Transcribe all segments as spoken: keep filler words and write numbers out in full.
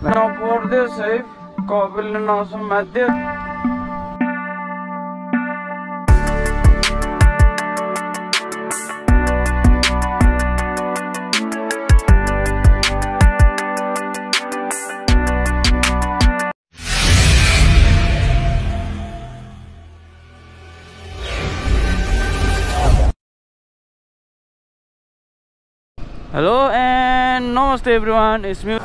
No por this safe, Kobil and also Matthew. Hello and namaste everyone, it's me.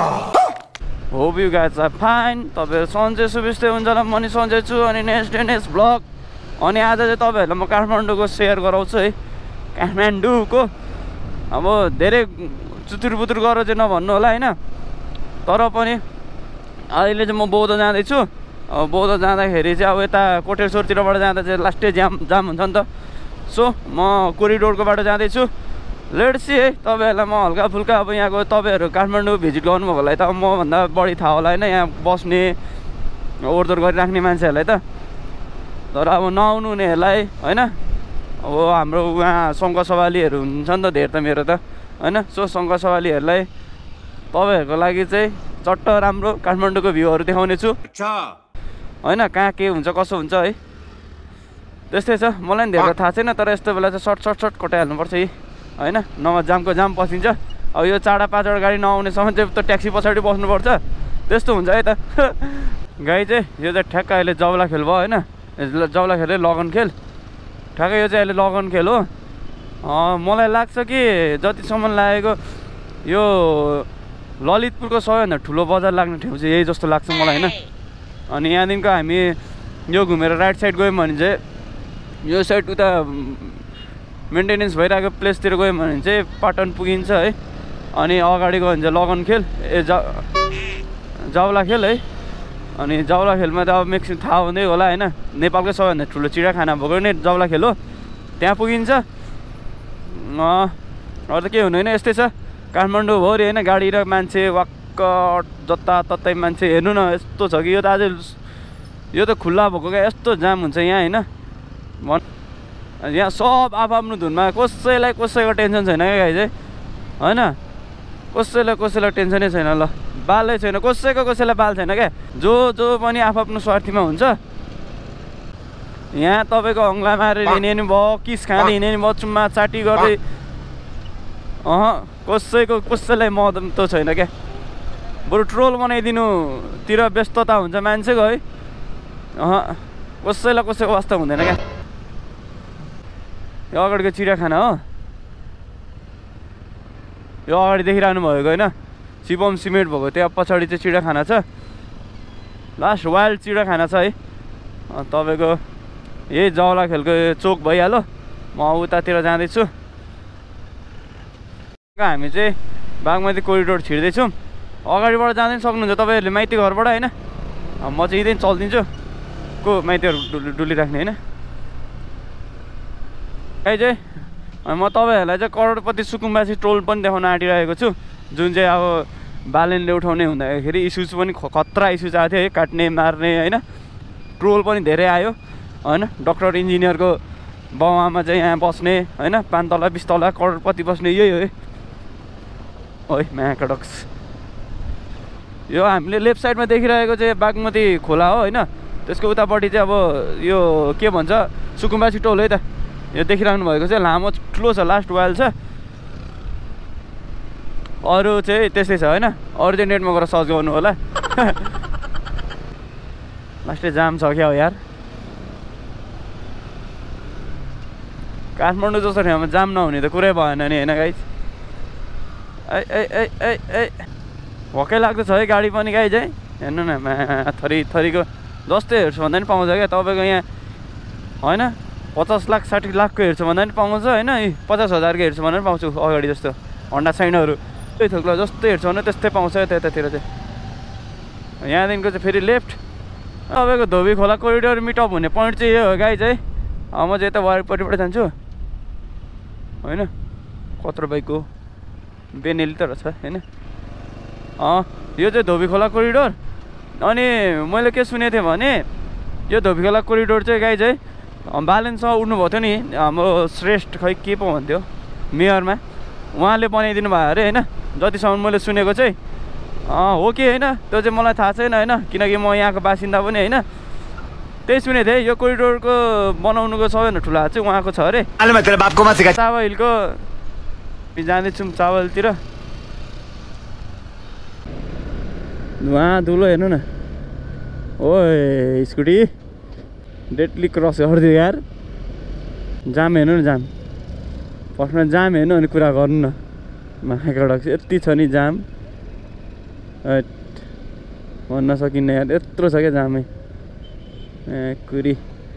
Hope you guys are fine. तपाईहरु सन्चै सुबिस्ते हुन्छ होला म नि सन्चै छु अनि नेक्स्ट डे नेक्स्ट ब्लग अनि आज चाहिँ तपाईहरुलाई म काठमाडौँको शेयर गराउँछु है काठमाडौँको अब धेरै चुतुर बुतुर गरेर चाहिँ नभन्नु होला हैन तर पनि अहिले चाहिँ म बौद्ध जाँदै छु अब बौद्ध जाँदाखेरि चाहिँ अब यता कोटेश्वरतिरबाट जाँदा चाहिँ लास्टै जाम जाम हुन्छ नि त सो म कोरिडोरको बाटो जाँदै छु लेट्स सी है तपाईहरुलाई म हल्का फुल्का अब यहाँको तपाईहरु काठमाडौँ भिजिट गर्नुभएकोलाई त म भन्दा बढी थाहा होला हैन यहाँ बस्ने ओरदोर गरिराख्ने मान्छेहरुलाई त तर अब नआउनु हुनेहरुलाई हैन अब हाम्रो उहाँ शङ्कसवालीहरु हुन्छ नि त धेर त मेरो त हैन सो शङ्कसवालीहरुलाई तपाईहरुको लागि चाहिँ चट्ट राम्रो काठमाडौँको भ्यूहरु देखाउने छु हैन कहाँ के हुन्छ कसो हुन्छ है त्यस्तै छ मलाई नि धेरै थाहा छैन तर यस्तो बेला चाहिँ सर्ट सर्ट सर्ट कटाइहाल्नु पर्छ है हैन नभए जामको जाम पसिन्छ अब यो चारवटा पाँचवटा गाडी नआउनेसम्म चाहिँ त ट्याक्सी पछाडि बस्नुपर्छ त्यस्तो हुन्छ है त गाई चाहिँ यो चाहिँ ठ्याक्क अहिले जौला खेल भयो हैन जौला खेल लगन खेल ठ्याक्कै यो चाहिँ अहिले लगन खेल हो मलाई लाग्छ कि जतिसम्म लागेको यो ललितपुरको सबैभन्दा ठुलो बजार लाग्ने ठाउँ चाहिँ यही जस्तो लाग्छ मलाई हैन अनि यहाँदेखिको हामी यो घुमेर राइट साइड गयौँ भने चाहिँ यो साइड उता मेन्टेनेन्स भइरहेको प्लेसतिर गयौँ भने चाहिँ पाटन पुगिन्छ है अनि अगाडि गयो भने चाहिँ लगन खेल ए जा जाउला खेल है अनि जाउला खेलमा त अब मेक्सिम थाहा हुँदै होला हैन नेपालकै सबैभन्दा ठुलो चिडियाखाना भएको नै जाउला खेल हो त्यहाँ पुगिन्छ अरू त के हुनु होइन यस्तै छ काठमाडौँ भरि होइन गाडी र मान्छे वाक्क जताततै मान्छे हेर्नु न यस्तो छ कि यो त अझै यो त खुल्ला भएको क्या यस्तो जाम हुन्छ यहाँ हैन भन् यहाँ सब आफआफ्नो धुनमा कसैलाई कसैको टेन्सन छैन क्या गाई चाहिँ हैन कसैलाई कसैलाई टेन्सनै छैन ल बालै छैन कसैको कसैलाई बाल छैन क्या जो जो पनि आफआफ्नो स्वार्थीमा हुन्छ यहाँ तपाईँको अङ्ला मारेर हिँड्ने नि भयो किस खाँदै हिँड्ने नि भयो चुम्मा चाटी गर्दै अह कसैको कसैलाई महत्त्व त छैन क्या बरु ट्रोल बनाइदिनुतिर व्यस्तता हुन्छ मान्छेको है अह कसैलाई कसैको वास्ता हुँदैन क्या यो अगाडिको चिडियाखाना हो यो अगाडि देखिरहनु भएको होइन शिवम सिमेन्ट भएको त्यहाँ पछाडि चाहिँ चिडियाखाना छ लास्ट वाइल्ड चिडियाखाना छ है तपाईँको यही जाउला खेलको चोक भइहाल्यो म उतातिर जाँदैछु हामी चाहिँ बागमती कोरिडोर छिर्दैछौँ अगाडिबाट जाँदै सक्नुहुन्छ तपाईँहरूले माइती घरबाट होइन म चाहिँ यहीँ चलिदिन्छु को माइतीहरू डुलिराख्ने होइन है चाहिँ म तपाईँहरूलाई चाहिँ करोडपति सुकुम्बासी ट्रोल पनि देखाउन आँटिरहेको छु जुन चाहिँ अब बालेनले उठाउने हुँदाखेरि इस्युज पनि खतरा इस्युज आएको थियो है काट्ने मार्ने होइन ट्रोल पनि धेरै आयो होइन डक्टर इन्जिनियरको बाउआमा चाहिँ यहाँ बस्ने होइन पाँच तला बिस तला करोडपति बस्ने यही हो है ओइ म्याकडक्स यो हामीले लेफ्ट साइडमा देखिरहेको चाहिँ बागमती खोला हो होइन त्यसको उतापट्टि चाहिँ अब यो के भन्छ सुकुम्बासी टोल है त यो देखिरहनु भएको चाहिँ लामो ठुलो छ लास्ट वाइल छ अरू चाहिँ त्यस्तै छ होइन अरू चाहिँ नेटमा गएर सर्च गर्नु होला लास्टै जाम छ क्या हो यार काठमाडौँ जस्तो ठाउँमा जाम नहुने त कुरै भएन नि होइन गाई ए ए ए ए ए भक्कै लाग्दो छ है गाडी पनि गाई चाहिँ हेर्नु न मा थरी थरीको जस्तै हेर्छु भन्दा पनि पाउँछ क्या तपाईँको यहाँ होइन पचास लाख साठी लाखको हेर्छु भन्दा पनि पाउँछ होइन पचास हजारको हेर्छु भन्दा पनि पाउँछु अगाडि जस्तो हन्डा साइनहरू त्यही थोक्लो जस्तै हेर्छु भने त्यस्तै पाउँछ त्यतातिर चाहिँ यहाँदेखिको चाहिँ फेरि लेफ्ट तपाईँको धोबी खोला कोरिडोर मिटअप हुने पोइन्ट चाहिँ यो हो गाई चाहिँ म चाहिँ यता वारिपट्टिबाट जान्छु होइन कत्रो बाइकको बेनेली त रहेछ होइन यो चाहिँ धोबी खोला कोरिडोर अनि मैले के सुनेको थिएँ भने यो धोबी खोला कोरिडोर चाहिँ गाई चाहिँ बालेनसँग उड्नुभएको थियो नि हाम्रो श्रेष्ठ खै के पो भन्थ्यो मेयरमा उहाँले बनाइदिनु भयो अरे होइन जतिसम्म मैले सुनेको चाहिँ हो कि होइन त्यो चाहिँ मलाई थाहा छैन होइन, किनकि म यहाँको बासिन्दा पनि होइन। त्यही सुनेको थिएँ यो कोरिडोरको बनाउनुको सबैभन्दा ठुलो हात चाहिँ उहाँको छ अरे। चावा हिलको जाँदैछौँ चावा हिलतिर। उहाँ धुलो हेर्नु न, ओ स्कुटी डेडली क्रस गरिदियो यार। जाम हेर्नु न, जाम फर्स्टमा जाम हेर्नु अनि कुरा गर्नु न। महाकडक यति छ नि जाम, भन्न सकिन्न यार, यत्रो छ क्या जामै। ए कुरी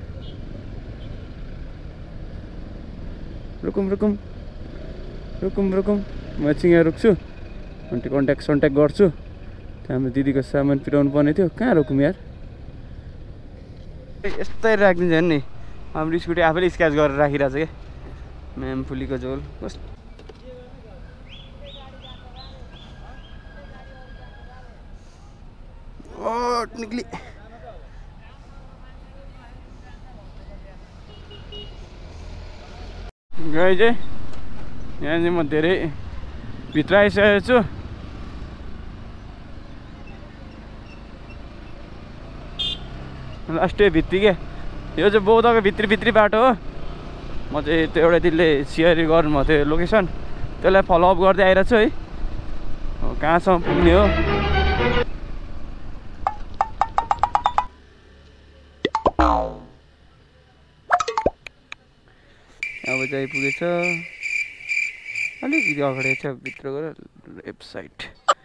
रुकुम रुकुम रुकुम रुकुम म एकछिन यहाँ रुक्छु अनि कन्ट्याक्ट सन्ट्याक्ट गर्छु। त्यहाँबाट दिदीको सामान पुऱ्याउनु पर्ने थियो, कहाँ रोकौँ यार। यस्तै राखिदिन्छ नि, हाम्रो स्कुटी आफैले स्क्याच गरेर राखिरहेको छ क्या। म्याम फुलीको झोल कस्तो निक्ली। गाई चाहिँ यहाँ चाहिँ म धेरै भित्र आइसकेको छु। लास्टै भित्री क्या, यो चाहिँ बौद्धको भित्री भित्री बाटो हो। म चाहिँ त्यो एउटा दिदीले सेयर गर्नुभएको थियो लोकेसन, त्यसलाई फलोअप गर्दै आइरहेको छु है। कहाँसम्म पुग्ने हो। अब चाहिँ पुगेछ, अलिकति अगाडि छ भित्र गएर लेफ्ट साइड।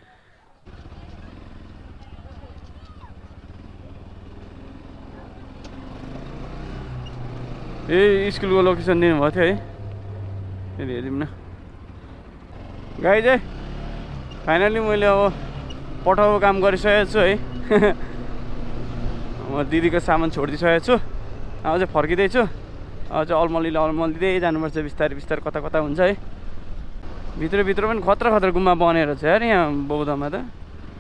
ए स्कुलको लोकेसन दिनुभएको थियो है, फेरि हेरौँ न। गाई चाहिँ फाइनली मैले अब पठाउको काम गरिसकेको छु है। म दिदीको सामान छोडिदिइसकेको छु, अब चाहिँ फर्किँदैछु। अब चाहिँ अलमलीले अलमलिँदै जानुपर्छ बिस्तारै बिस्तारै, कता कता हुन्छ है। भित्र भित्र पनि खतरा खतरा गुम्बा बनेर छ यार यहाँ बौद्धमा त।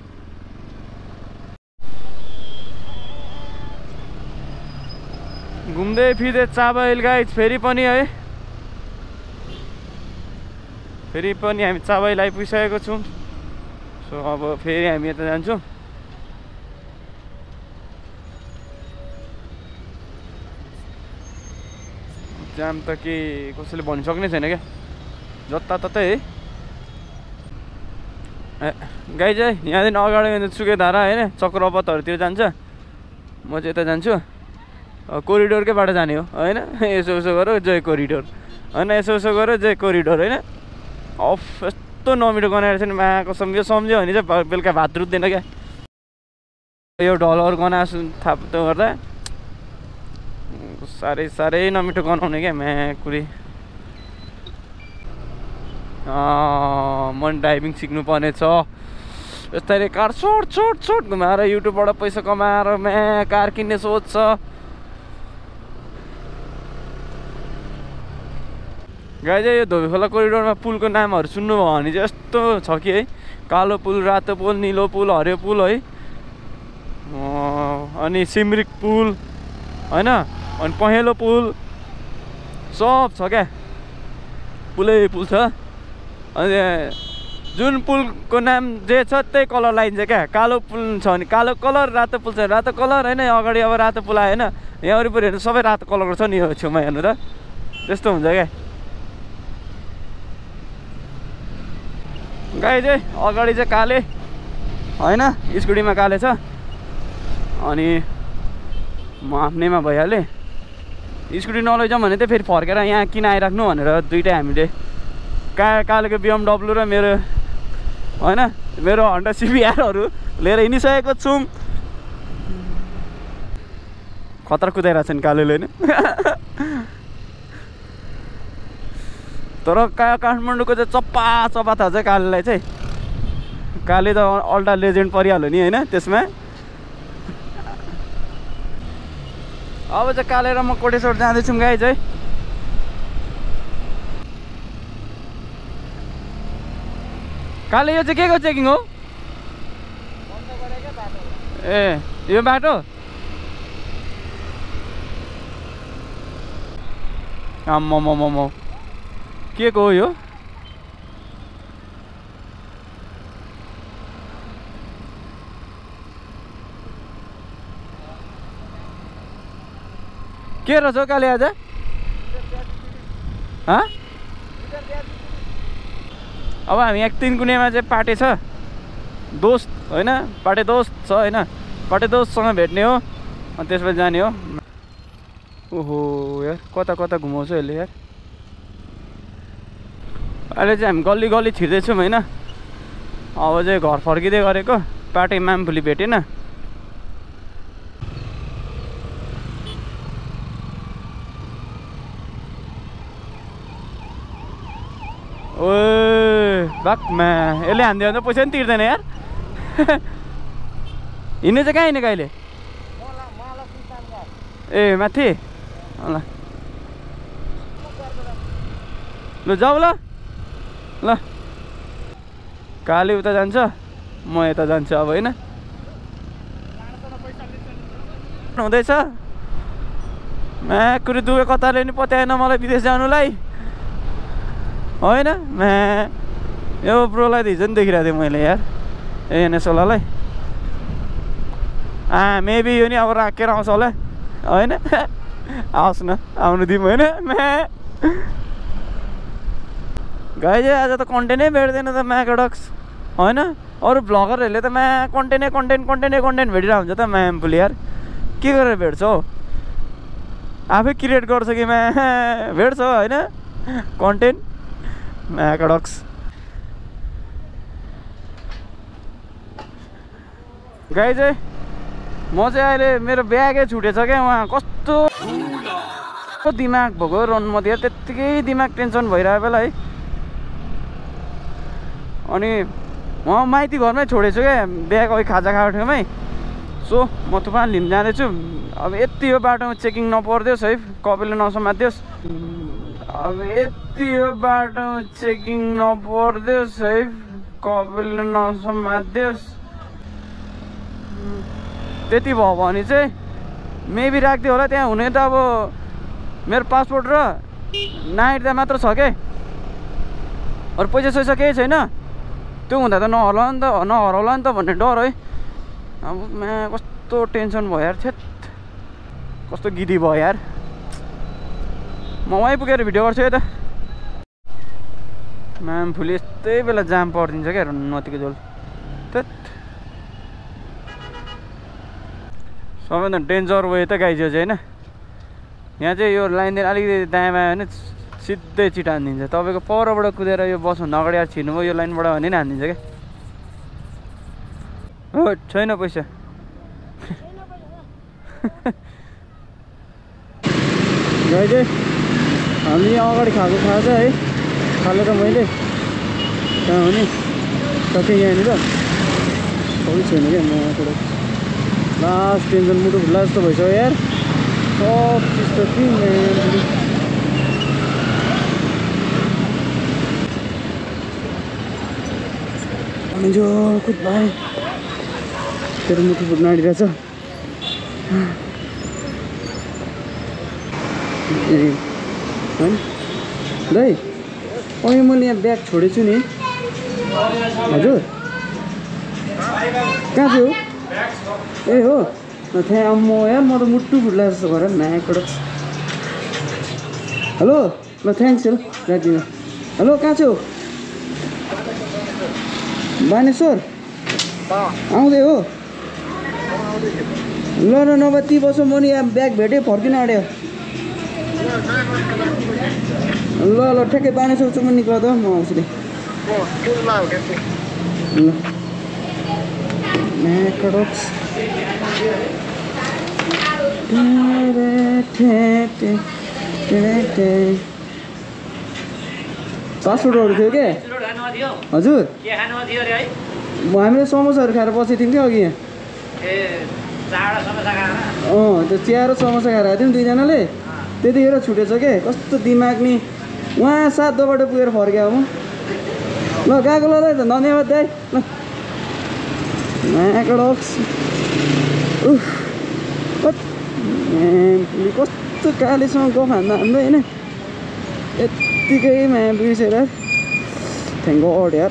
घुम्दै फिर्दै चाबा हिल गाइज फेरि पनि है, फेरि पनि हामी चाबा हिल आइपुगिसकेको छौँ। सो अब फेरि हामी यता जान्छौँ। जाम त के कसैले भनिसक्ने छैन क्या, जताततै है। ए गाई चाहिँ यहाँदेखि अगाडि सुके धारा होइन चक्रपथहरूतिर जान्छ, म चाहिँ यता जान्छु। कोरिडोरकै बाटो जाने हो होइन, यसो यसो गर जय कोरिडोर होइन, यसो यसो गर जय कोरिडोर होइन। अफ यस्तो नमिठो गनाएर चाहिँ माको सम्झ्यो सम्झ्यो भने चाहिँ बेलुका भात रुच्दैन क्या। यो ढलहरू गनाएको थाप्दो गर्दा साह्रै साह्रै नमिठो गनाउने क्या म्याकुरी। मन ड्राइभिङ सिक्नु पर्ने छ। यस्तै कार छोट छोट छोट घुमाएर युट्युबबाट पैसा कमाएर म्या कार किन्ने सोच छ। गाई चाहिँ यो धोबीखोला कोरिडोरमा पुलको नामहरू सुन्नुभयो भने चाहिँ यस्तो छ कि है, कालो पुल, रातो पुल, निलो पुल, हरियो पुल है, अनि सिमरिक पुल होइन, अनि पहेँलो पुल सब छ क्या। पुलै पुल छ। अनि जुन पुलको नाम जे छ त्यही कलर लाइन्छ क्या। कालो पुल छ भने कालो कलर, रातो पुल छ रातो कलर होइन। अगाडि अब रातो पुल आयो होइन, यहाँ वरिपरि हेर्नु सबै रातो कलरको छ नि यो छेउमा हेर्नु त, त्यस्तो हुन्छ क्या। गाई चाहिँ अगाडि चाहिँ काले होइन, स्कुटीमा काले छ, अनि म आफ्नैमा भइहालेँ। स्कुटी नलैजाउँ भने चाहिँ फेरि फर्केर यहाँ किन आइराख्नु भनेर दुइटै हामीले का कालेको बिएमडब्लु र मेरो होइन मेरो हन्डा सिबिआरहरू लिएर हिँडिसकेको छौँ। खतरा कुदाइरहेको छ नि कालेले होइन। तर का काठमाडौँको चाहिँ चप्पा चप्पा थाहा छ कालेलाई चाहिँ। काले त अल्टा लेजेन्ड परिहाल्यो नि होइन त्यसमा। अब चाहिँ काले र म कोटेश्वर जाँदैछौँ गाई चाहिँ। काले यो चाहिँ के को चेकिङ हो? ए यो बाटो आम्मामामामा के को हो यो? के रहेछ हौ काले आज हँ अब हामी एक तिन कुनेमा चाहिँ पाटे छ दोस्त होइन पाटे दोस्त छ होइन पाटे दोस्तसँग भेट्ने हो अनि त्यसपछि जाने हो ओहो यार कता कता घुमाउँछ यसले यार अहिले चाहिँ हामी गल्ली गल्ली छिर्दैछौँ होइन अब चाहिँ घर फर्किँदै गरेको पाटे मामफुली भेटेन ओ बाकमा यसले हान्दियो भने त पैसा पनि तिर्दैन यार हिँड्ने चाहिँ कहाँ हिँड्ने कहिले ए माथि ल लु जाऊ ल ल काले उता जान्छ म यता जान्छु अब होइन हुँदैछ म्या कुरो दुबे कताले नि पत्याएन मलाई विदेश जानुलाई होइन म्या यो ब्रोलाई त हिजो नि देखिरहेको थिएँ मैले यार एनएसओलालाई आ मेबी यो नि अब राखेर आउँछ होला होइन आओस् न आउनु दिउँ होइन म्या गाई चाहिँ आज त कन्टेन्टै भेट्दैन त म्याकडक्स होइन अरू भ्लगरहरूले त म्या कन्टेन्टै कन्टेन्ट कन्टेन्टै कन्टेन्ट भेटिरहेको हुन्छ त म्यामपुल यार के गरेर भेट्छ हौ आफै क्रिएट गर्छ कि म्या भेट्छ होइन कन्टेन्ट म्याकडक्स गाई चाहिँ म चाहिँ अहिले मेरो ब्यागै छुटेछ क्या उहाँ कस्तो दिमाग भएको रनमा दिएर त्यत्तिकै दिमाग टेन्सन भइरहेको बेला है अनि म माइती घरमै छोडेछु क्या ब्याग अघि खाजा खाएको ठाउँमै सो म तुफान लिन जाँदैछु अब यति यो बाटोमा चेकिङ नपर्दियोस् है कपीले नसमातियोस् अब यति यो बाटोमा चेकिङ नपर्दियोस् है कपीले नसमातियोस् त्यति भयो भने चाहिँ मेबी राख्दियो होला त्यहाँ हुने त अब मेरो पासपोर्ट र नाइट त मात्र छ क्या अरू पैसा सैसा केही छैन त्यो हुँदा त नहरला नि त नहराउला नि त भन्ने डर है अब म्या कस्तो टेन्सन भयो यार छेत कस्तो गिदी भयो यार म वहीँ पुगेर भिडियो गर्छु है त म्याम फुल यस्तै बेला जाम परिदिन्छ क्या नतिको जोल त्यत सबैभन्दा डेन्जर वे त गाइज चाहिँ होइन यहाँ चाहिँ यो लाइनदेखि अलिकति दायाँमा आयो भने सिधै चिट हानिदिन्छ तपाईँको परबाट कुदेर यो बसभन्दा अगाडि आएर छिर्नुभयो यो लाइनबाट भने नि हानिदिन्छ क्या हो छैन पैसा गाइज हामीले यहाँ अगाडि खाएको खाएको छ है खाले त मैले कहाँ हो नि सबै यहाँनिर सबै छैन क्या म लास्ट टेन्सन मुटु खुल्ला जस्तो भइसक्यो यार सब चिज त कि जो कुद भाइ तेरो मुटु फुट्न आँटिरहेछ ए होइन दाइ अघि मैले यहाँ ब्याग छोडेछु नि हजुर कहाँ छु ए हो त्यहाँ म यार म त मुटु फुट्ला जस्तो गरेर म्याकबाट हेलो ल थ्याङ्क्स ल राखिदिनु हेलो कहाँ छु बानेश्वर आउँदै हो ल न नभए ती बसो म नि यहाँ ब्याग भेटेँ फर्किन आँट्यो ल ल ठ्याक्कै बानेश्वर चुम्म निक्ल त म आउँछु नि ल म्याकडक्स पासपोर्टहरू थियो क्या हजुर हामीले समोसाहरू खाएर बसेको थियौँ क्या अघि यहाँ अँ त्यो चिया र समोसा खाएर आएको थियौँ दुईजनाले त्यतिखेर छुटेछ क्या कस्तो दिमाग नि उहाँ सात दोबाट पुगेर फर्क्यो म ल गएको ल दाइ त धन्यवाद दाइ ल म्याकडक्स उफ कस्तो कालेसँग गफ हान्दा हान्दै होइन यत्तिकै म्याम बिर्सेर थ्याङ्क गड यार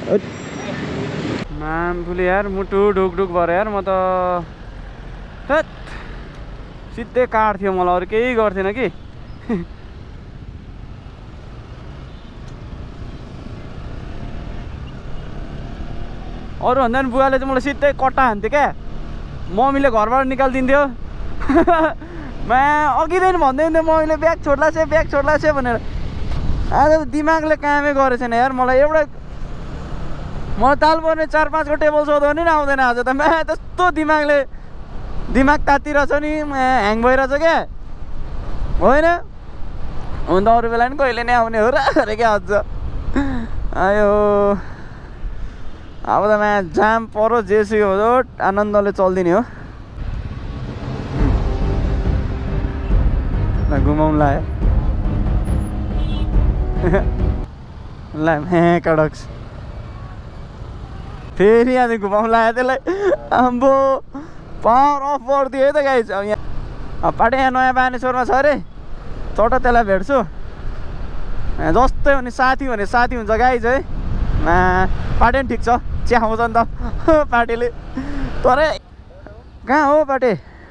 म्याम फुले यार मुटु ढुक ढुक भएर यार म त सिधै काट्थ्यो मलाई, अरू केही गर्थेन कि। अरूभन्दा पनि बुवाले चाहिँ मलाई सिधै कट्टा हान्थ्यो क्या, मम्मीले घरबाट निकालिदिन्थ्यो। मा अघिदेखि भन्दै हुन्थ्यो मम्मीले ब्याग छोड्ला छे ब्याग छोड्ला छे भनेर। आज दिमागले कामै गरेको छैन यार, मलाई एउटा मलाई ताल पर्ने चार पाँचको टेबल सोध्यो भने नि आउँदैन आज त। मा त्यस्तो दिमागले दिमाग तातिरहेछ नि, ह्याङ भइरहेछ क्या, होइन हुन त अरू बेला नि कहिले नै आउने हो र अरे क्या। अझ आयो अब त मा जाम परो जेसुकै हो आनन्दले चल्दिने हो। घुमाउनु लायो ल म्या कडक्स फेरि आज घुमाउनु लायो त्यसलाई। आम्बो पावर अफ गरिदियो है त गाइज। अब यहाँ पाटे यहाँ नयाँ बानेश्वरमा छ अरे, चट त्यसलाई भेट्छु जस्तै भने साथी भने साथी हुन्छ गाइज है। मा पाटे पनि ठिक छ, चिया आउँछ नि त पाटेले। तर कहाँ हो पाटे?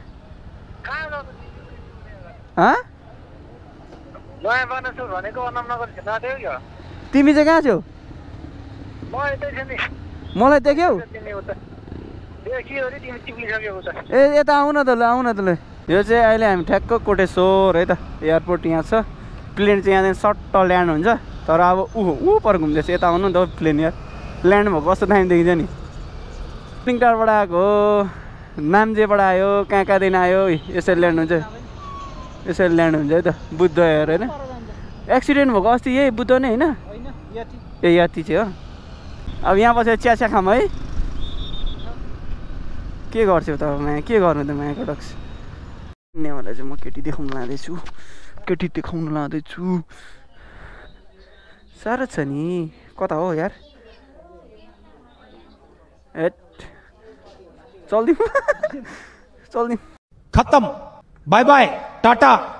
तिमी चाहिँ कहाँ छौ? मलाई देख्यौ? ए यता आउन त ल, आउन त ल। यो चाहिँ अहिले हामी ठ्याक्क कोटेश्वर है त, एयरपोर्ट यहाँ छ। प्लेन चाहिँ यहाँदेखि सट्ट ल्यान्ड हुन्छ, तर अब ऊ ऊ पर घुम्दैछ। यता आउनु नि त प्लेन यार, ल्यान्ड भएको कस्तो दामी देखिन्छ नि। सिङटारबाट आएको हो, नाम्जेबाट आयो, कहाँ कहाँदेखि आयो, यसरी ल्यान्ड हुन्छ, यसरी ल्यान्ड हुन्छ है त। बुद्ध हेर होइन, एक्सिडेन्ट भएको अस्ति यही बुद्ध नै होइन? ए याति चाहिँ हो। अब यहाँ बसेर चिया चिया खाम है। के गर्छौ त माया, के गर्नु त माया कडक्स। नेवालाई चाहिँ म केटी देखाउनु लाँदैछु, केटी देखाउनु लाँदैछु। साह्रो छ नि, कता हो यार? एट चल्दिउँ चल्दिउँ। खत्म, बाय बाय, टाटा।